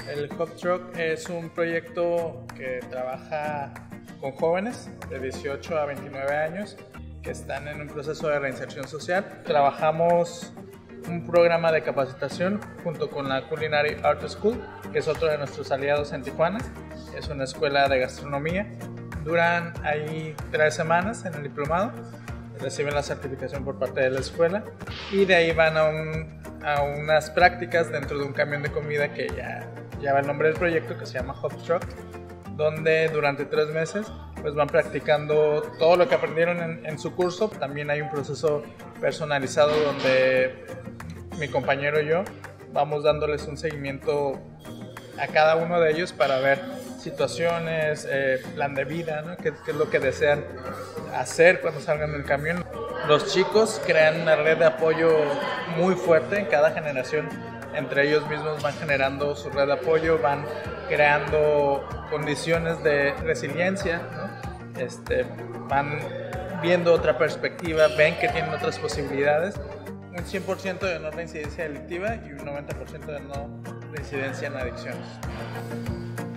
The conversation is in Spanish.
El Hub Truck es un proyecto que trabaja con jóvenes de 18 a 29 años que están en un proceso de reinserción social. Trabajamos un programa de capacitación junto con la Culinary Art School, que es otro de nuestros aliados en Tijuana. Es una escuela de gastronomía. Duran ahí 3 semanas en el diplomado, reciben la certificación por parte de la escuela y de ahí van a unas prácticas dentro de un camión de comida que ya lleva el nombre del proyecto, que se llama Hub Truck, donde durante 3 meses pues van practicando todo lo que aprendieron en su curso. También hay un proceso personalizado donde mi compañero y yo vamos dándoles un seguimiento a cada uno de ellos para ver situaciones, plan de vida, ¿no? ¿Qué es lo que desean hacer cuando salgan del camión? Los chicos crean una red de apoyo muy fuerte en cada generación. Entre ellos mismos van generando su red de apoyo, van creando condiciones de resiliencia, ¿no? Van viendo otra perspectiva, ven que tienen otras posibilidades. Un 100% de no reincidencia delictiva y un 90% de no reincidencia en adicciones.